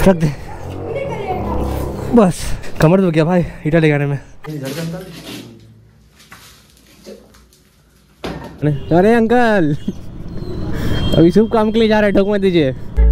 रख दे बस। कमर दुख गया भाई ईटा ले आने में। अरे अंकल अभी शुभ काम के लिए जा रहे हैं, ठोक मत दीजिए।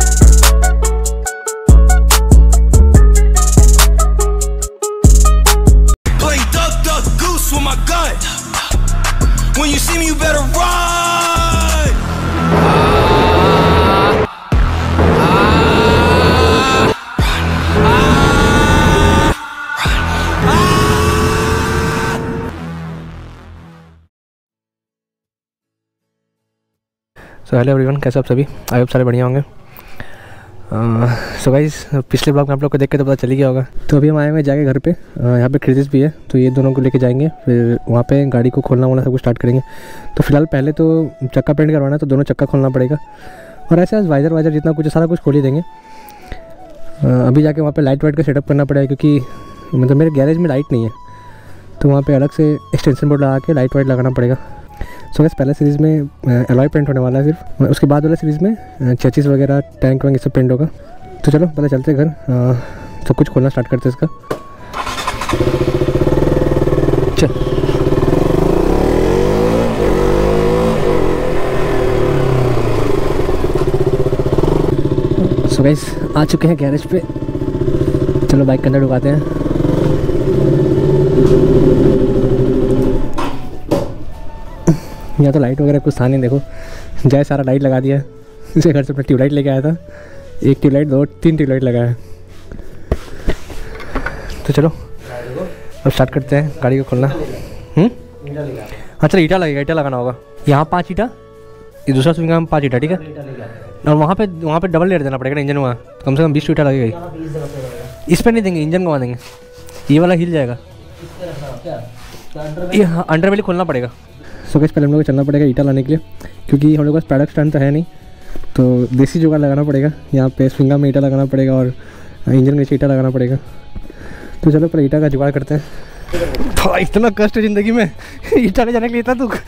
सो हेलो एवरीवन, कैसे आप सभी? आई होप सारे बढ़िया होंगे। सो गाइस, पिछले ब्लॉग में आप लोग को देख के तो पता चल ही गया होगा। तो अभी हम आए हुए जाके घर पे, यहाँ पे क्रिजेस भी है, तो ये दोनों को लेके जाएंगे, फिर वहाँ पे गाड़ी को खोलना वोलना सब कुछ स्टार्ट करेंगे। तो फिलहाल पहले तो चक्का पेंट करवाना है, तो दोनों चक्का खोलना पड़ेगा, और ऐसे वाइजर वाइजर जितना कुछ सारा कुछ खोल ही देंगे। अभी जाके वहाँ पर लाइट वाइट का सेटअप करना पड़ेगा, क्योंकि मतलब मेरे गैरेज में लाइट नहीं है, तो वहाँ पर अलग से एक्सटेंशन बोर्ड लगा के लाइट वाइट लगाना पड़ेगा। सो गैस, पहले सीरीज़ में एलॉय पेंट होने वाला है सिर्फ, उसके बाद वाला सीरीज़ में चेचिस वगैरह टैंक वैंक सब पेंट होगा। तो चलो पहले चलते घर, सब कुछ खोलना स्टार्ट करते इसका। चल सो गैस, आ चुके हैं गैरेज पे, चलो बाइक के अंदर ढुकाते हैं। यहाँ तो लाइट वगैरह कुछ था नहीं, देखो जय सारा लाइट लगा दिया है। इसे घर से अपना ट्यूबलाइट लेके आया था, एक ट्यूबलाइट 2-3 ट्यूबलाइट लगाया है। तो चलो अब स्टार्ट करते हैं गाड़ी को खोलना। हाँ चलो, ईटा लगेगा, ईटा लगाना होगा। यहाँ 5 ईटा, ये दूसरा स्विंग में 5 ईटा, ठीक है। और वहाँ पे डबल लेयर देना पड़ेगा इंजन, वहाँ कम से कम 20 ईटा लगेगा। इस पर नहीं देंगे, इंजन को देंगे, ये वाला हिल जाएगा। ये हाँ, अंडर बेली खोलना पड़ेगा। सो गाइस, पहले हम लोग को चलना पड़ेगा ईटा लाने के लिए, क्योंकि हम लोग के पास पैडक स्टैंड तो है नहीं, तो देसी जुगाड़ लगाना पड़ेगा। यहाँ पे स्विंगा में ईटा लगाना पड़ेगा और इंजन में ईटा लगाना पड़ेगा। तो चलो पहले ईटा का जुगाड़ करते हैं। तो इतना कष्ट है ज़िंदगी में, ईटा ले जाने के लिए इतना दुख।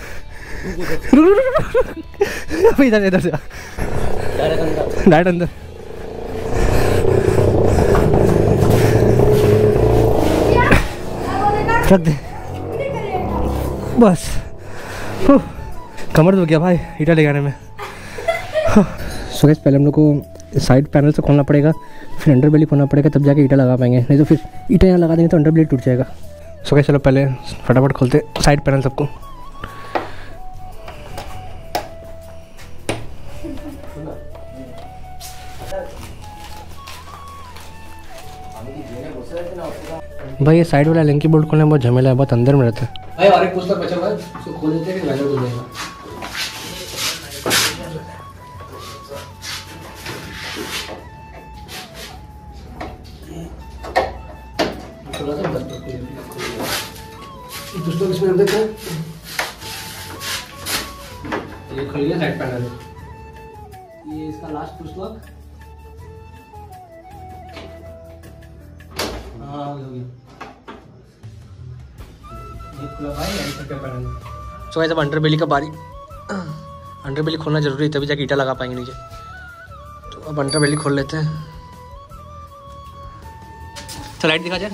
इधर से डायरेक्ट अंदर। रख दे बस। कमर दुख गया भाई ईटा ले आने में। सो गाइस, पहले हम लोग को साइड पैनल से खोलना पड़ेगा, फिर अंडर बेली खोलना पड़ेगा, तब जाके ईटा लगा पाएंगे, नहीं तो फिर ईटा यहाँ लगा देंगे तो अंडर बेली टूट जाएगा। सो गाइस, चलो पहले फटाफट खोलते साइड पैनल सबको। भाई ये साइड वाला लिंकी बोल्ट खोलने में बहुत झमेला है, बहुत अंदर में रहता है भाई। और एक पुस्तक बचा हुआ है, उसको खोल देते हैं, फिर वैल्यू दे देगा। पुस्तक इसमें रख देते हैं, ये खुल गया साइड पैनल। ये इसका लास्ट पुस्तक, हाँ हो गया। सो गाइस, अब अंडर बेली का बारी। अंडर बेली खोलना जरूरी है, तभी जाके ईटा लगा पाएंगे नीचे। तो अब अंडर बेली खोल लेते हैं। चल लाइट दिखा जाए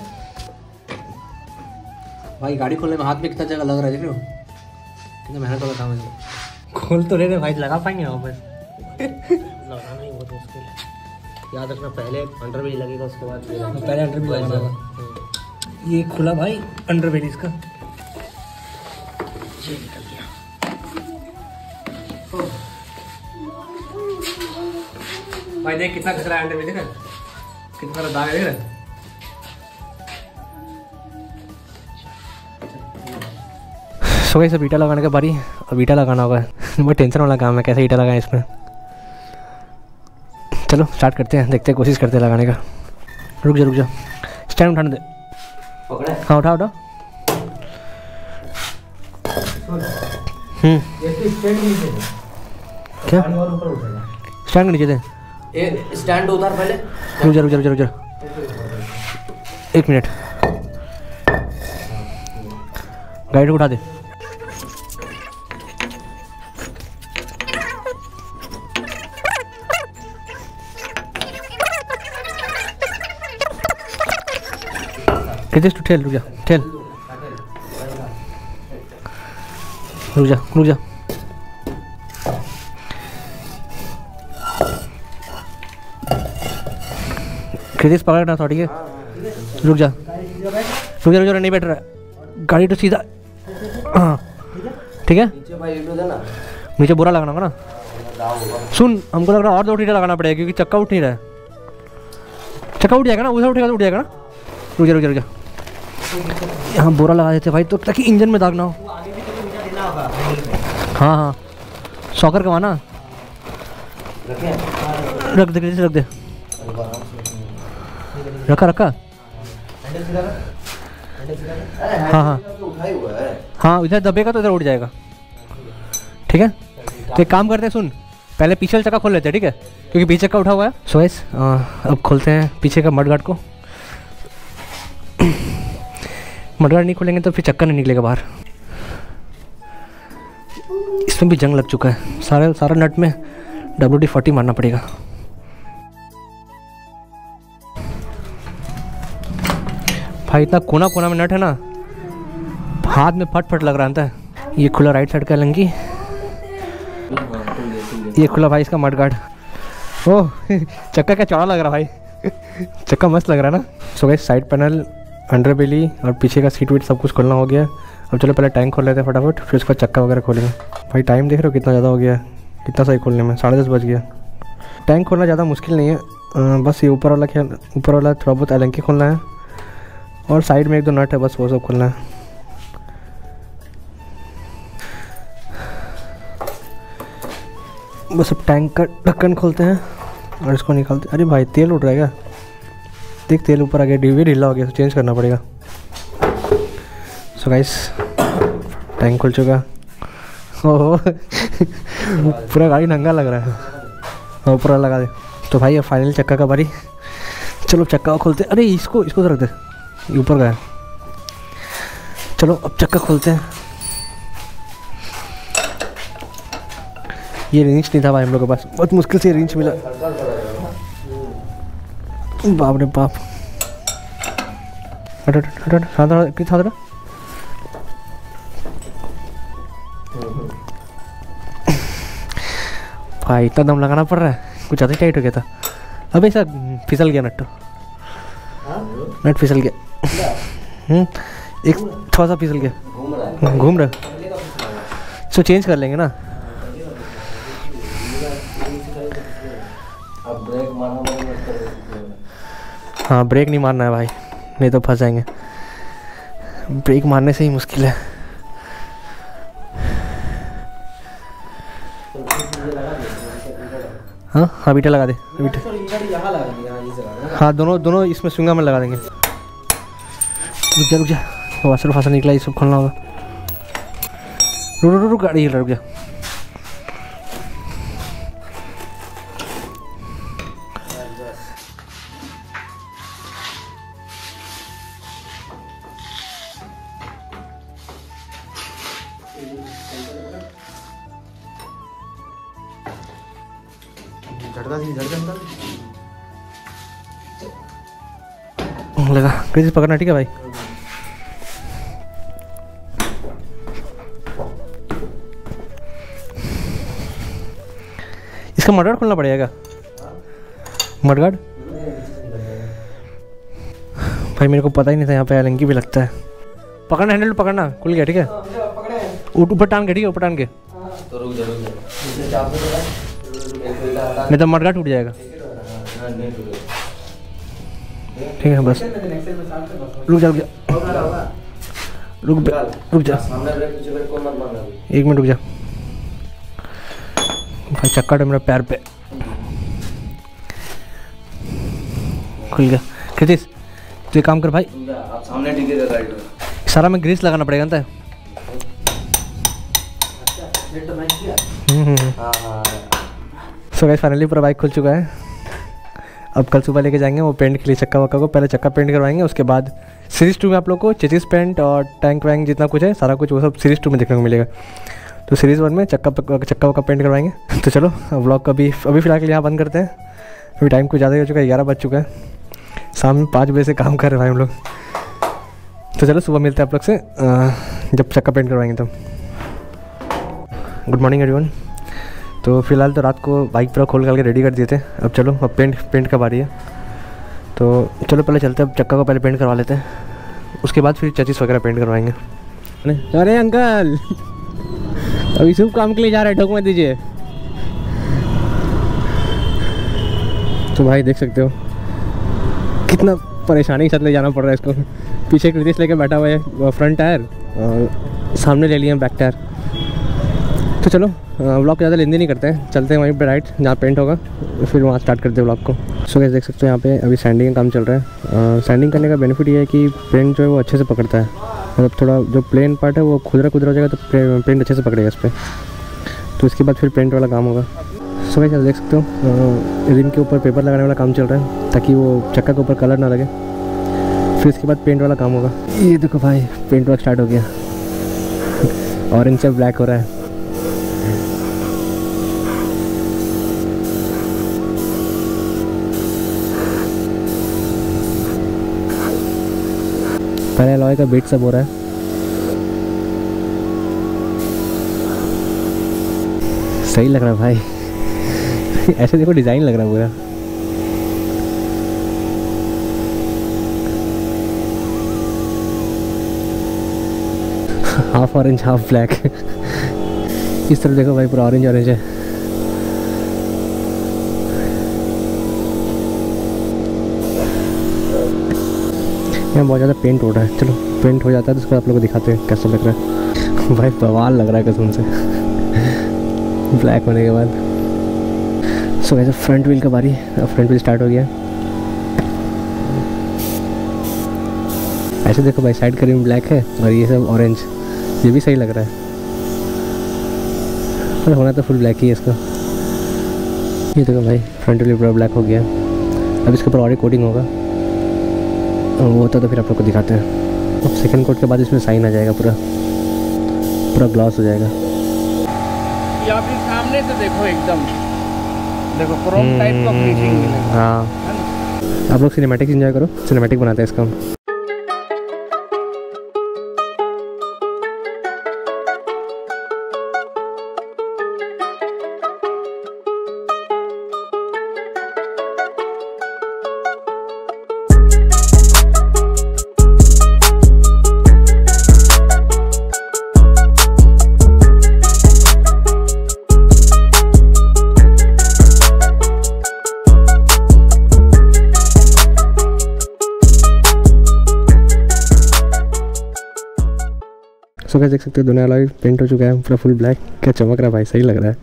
भाई। गाड़ी खोलने में हाथ में कितना जगह लग रहा है, देख रहे हो कितना मेहनत वाला काम है। खोल तो रहे भाई, लगा पाएंगे वहाँ पर? लगाना ही बहुत मुश्किल, याद रखना पहले अंडर बेली लगेगा, उसके बाद पहले अंडर बेली लगाना होगा। ये खुला भाई अंडर बेली इसका, ये निकल गया। भाई देख कितना खतरा है अंडर में, देख रहे कितना सारा दाग है, देख रहे। सो गाइस, सब ईटा लगाने का बारी, अब ईटा लगाना होगा। बहुत टेंशन वाला काम है, कैसे ईटा लगाएं इसमें। चलो स्टार्ट करते हैं, देखते हैं, कोशिश करते हैं लगाने का। रुक जा, स्टैंड उठाने दे। हाँ उठा। क्या स्टैंड नीचे दे, स्टैंड उतार पहले। रुक जा 1 मिनट, गाइड को उठा दे। कृतिश तू ठेल, रुक जा, ठेल, रुक जा, रुक जा। कृतिश पकड़ना थोड़ा, ठीक है, रुक जा, रुक जा, रुक जा, नहीं बैठ रहा है गाड़ी तो सीधा, हाँ ठीक है। नीचे बुरा लगाना होगा ना। सुन, हमको लग रहा है और 2 टीटा लगाना पड़ेगा क्योंकि चक्का उठ नहीं रहा है। चक्का उठ जाएगा ना, उधर उठेगा तो उठ जाएगा ना। रुक जा, रुक जा, रुक जा, यहाँ बोरा लगा देते भाई तो ताकि इंजन में दाग ना हो। हाँ हाँ, सॉकर कमाना, रख दे, रख दे, रखा रखा। हाँ हाँ हाँ, इधर दबेगा तो इधर उठ जाएगा, ठीक है। तो एक काम करते हैं, सुन, पहले पीछे वाला चक्का खोल लेते हैं, ठीक है, क्योंकि पीछे चक्का उठा हुआ है। सो गाइस अब खोलते हैं पीछे का मडगार्ड को। मडगार्ड नहीं खोलेंगे तो फिर चक्का नहीं निकलेगा बाहर। इसमें भी जंग लग चुका है, सारा नट में WD-40 मारना पड़ेगा। भाई इतना कोना कोना में नट है ना, हाथ में फट फट लग रहा है। ये खुला राइट साइड का लंगी, ये खुला भाई इसका मडगार्ड। ओह चक्का क्या चौड़ा लग रहा भाई, चक्का मस्त लग रहा है ना। So guys side panel, under belly और पीछे का सीट वीट सब कुछ खोलना हो गया। अब चलो पहले टैंक खोल लेते हैं फटाफट, फिर उसका चक्का वगैरह खोलेंगे। भाई टाइम देख रहे हो कितना ज़्यादा हो गया है, कितना सही खोलने में, 10:30 बज गया। टैंक खोलना ज़्यादा मुश्किल नहीं है, बस ये ऊपर वाला थोड़ा बहुत एलंकी खोलना है और साइड में 1-2 नट है, बस वो सब खोलना है। बस अब टैंक का ढक्कन खोलते हैं और इसको निकालते। अरे भाई तेल उठ रहा है क्या, देख तेल ऊपर आ गया, डिब्बी ढीला हो गया, तो चेंज करना पड़ेगा। सो गाइस टैंक खुल चुका। ओहो पूरा गाड़ी नंगा लग रहा है, ऊपर लगा दे। तो भाई अब फाइनल चक्का का बारी, चलो चक्का खोलते। अरे इसको तो रख दे, ये ऊपर गया। चलो अब चक्का खोलते हैं। ये रिंच नहीं था भाई हम लोग के पास, बहुत मुश्किल से रिंच मिला। बाप रे बाप, हट भाई इतना दम लगाना पड़ रहा है, कुछ ज़्यादा टाइट हो गया था। अबे ऐसा फिसल गया नट फिसल गया। एक थोड़ा सा फिसल गया, घूम रहा। सो चेंज कर लेंगे ना। हाँ ब्रेक नहीं मारना है भाई, नहीं तो फंस जाएंगे। ब्रेक मारने से ही मुश्किल है। हाँ हाँ बीटा लगा दे, बीटा। हाँ दोनों इसमें स्विंगा में लगा देंगे। रुक जा वासर फासर निकला, ये सब खोलना होगा। रुक गाड़ी रुक जा। लगा कैसे पकड़ना, ठीक है भाई। इसका मडगार्ड खोलना पड़ेगा, मडगार्ड। भाई मेरे को पता ही नहीं था यहाँ पे एलंकी भी लगता है। पकड़ना, हैंडल पकड़ना, खुल गया, ठीक है। ऊपर टांग के, ठीक है, ऊपर टांग के। नहीं तो मडगार्ड टूट जाएगा। ठीक है बस, रुक जा एक मिनट रुक जा भाई। चक्का तो मेरा पैर पे खुल गया। कृतिश तो एक काम कर भाई, आप सामने टिके दे गाड़ी, सारा में ग्रीस लगाना पड़ेगा ना। सो गाइस फाइनली पूरा बाइक खुल चुका है। अब कल सुबह लेके जाएंगे वो पेंट के लिए चक्का वक्का को। पहले चक्का पेंट करवाएंगे, उसके बाद सीरीज़ 2 में आप लोग को चेसिस पेंट और टैंक वैंक जितना कुछ है सारा कुछ वो सब सीरीज़ 2 में देखने को मिलेगा। तो सीरीज़ 1 में चक्का वक्का पेंट करवाएंगे। तो चलो व्लॉग का अभी फ़िलहाल के लिए यहाँ बंद करते हैं। अभी टाइम कुछ ज़्यादा हो चुका है, 11 बज चुका है। शाम में 5 बजे से काम कर रहे हैं भाई हम लोग। तो चलो सुबह मिलते हैं आप लोग से जब चक्का पेंट करवाएंगे तब। Good morning everyone. तो फिलहाल तो रात को बाइक पूरा खोल कर के रेडी कर दिए थे। अब चलो अब पेंट का बारी है। तो चलो पहले चलते हैं, अब चक्का को पहले पेंट करवा लेते हैं, उसके बाद फिर चेसिस वगैरह पेंट करवाएंगे। अरे अंकल अभी शुभ काम के लिए जा रहे हैं, ठोक मत दीजिए। तो भाई देख सकते हो कितना परेशानी के साथ ले जाना पड़ रहा है इसको। पीछे कृतिश लेके बैठा हुआ है फ्रंट टायर और सामने ले लिए बैक टायर। तो चलो व्लॉग ज़्यादा लेंदे नहीं करते हैं, चलते हैं वहीं पे राइट जहाँ पेंट होगा, फिर वहाँ स्टार्ट करते हैं व्लॉग को। सो गाइस देख सकते हो यहाँ पे अभी सैंडिंग का काम चल रहा है। सैंडिंग करने का बेनिफिट ये है कि पेंट जो है वो अच्छे से पकड़ता है, मतलब थोड़ा जो प्लेन पार्ट है वो खुदरा हो जाएगा तो पेंट अच्छे से पकड़ेगा इस पर। तो इसके बाद फिर पेंट वाला काम होगा। सो गाइस देख सकते हो रिम के ऊपर पेपर लगाने वाला काम चल रहा है ताकि वो चक्का के ऊपर कलर ना लगे। फिर इसके बाद पेंट वाला काम होगा। ये देखो भाई पेंट वर्क स्टार्ट हो गया, ऑरेंज से ब्लैक हो रहा है। पहले अलॉय का बीट सब हो रहा है। सही लग रहा है भाई ऐसे देखो डिज़ाइन लग रहा है पूरा। हाफ ऑरेंज हाफ ब्लैक इस तरफ देखो भाई पूरा ऑरेंज ऑरेंज है। यहाँ बहुत ज़्यादा पेंट हो रहा है। चलो पेंट हो जाता है तो उसको आप लोगों को दिखाते हैं कैसा लग रहा है। भाई बवाल लग रहा है कसम से ब्लैक होने के बाद। सो वैसे फ्रंट व्हील का बारी, अब फ्रंट व्हील स्टार्ट हो गया। ऐसे देखो भाई साइड का रिम ब्लैक है और ये सब ऑरेंज, ये भी सही लग रहा है पर होना तो फुल ब्लैक ही है इसका। ये देखो भाई फ्रंट व्हील पूरा ब्लैक हो गया। अब इसके ऊपर और एक कोटिंग होगा, वो होता तो फिर आप लोग को दिखाते हैं। अब सेकंड कोट के बाद इसमें साइन आ जाएगा, पूरा ग्लॉस हो जाएगा। ये आप सामने से देखो एकदम देखो क्रोम टाइप का फिनिशिंग मिलेगा। हाँ आप लोग सिनेमैटिक एंजॉय करो, सिनेमैटिक बनाते हैं इसका। सो गाइस देख सकते हो दोनों अलॉय पेंट हो चुका है पूरा फुल ब्लैक। क्या चमक रहा है भाई, सही लग रहा है।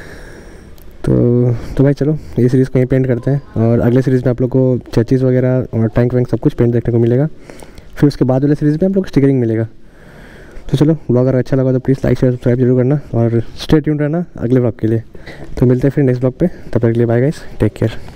तो भाई चलो ये सीरीज़ को यहीं पेंट करते हैं और अगले सीरीज़ में आप लोग को चेसिस वगैरह और टैंक वैंक सब कुछ पेंट देखने को मिलेगा। फिर उसके बाद वाले सीरीज़ में आप लोग को स्टिकरिंग मिलेगा। तो चलो ब्लॉग अगर अच्छा लगा तो प्लीज़ लाइक शेयर सब्सक्राइब जरूर करना और स्टे ट्यून्ड रहना अगले ब्लॉग के लिए। तो मिलते हैं फिर नेक्स्ट ब्लॉग पे, तब तक के लिए बाय गाइस, टेक केयर।